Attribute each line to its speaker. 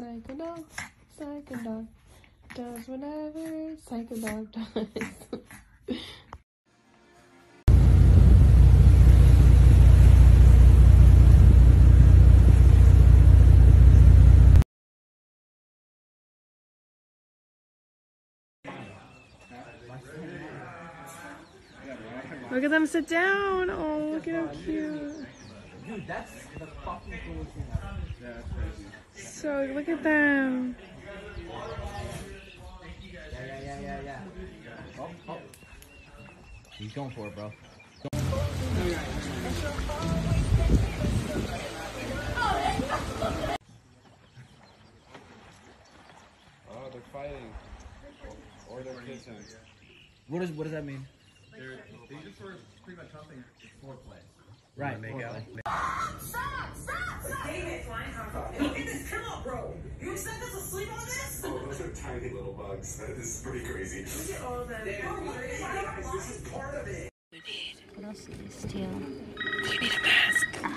Speaker 1: Psycho dog does whatever psycho dog does. Look at them sit down. Oh, look at how cute.
Speaker 2: Dude, that's the fucking coolest thing ever. Yeah, that's crazy.
Speaker 1: So, look at them.
Speaker 2: Yeah. Oh. He's going for it, bro.
Speaker 3: Oh, they're fighting. Or they're kissing.
Speaker 2: What does that mean?
Speaker 4: They just sort of pretty much something foreplay.
Speaker 2: Right, make out.
Speaker 5: Stop! David, look at this. Come on, bro. You expect us to sleep on this?
Speaker 6: Oh, those are tiny little bugs. This is pretty crazy.
Speaker 5: Look at all that.
Speaker 6: This is part of it.
Speaker 7: What else did we steal? We need a mask.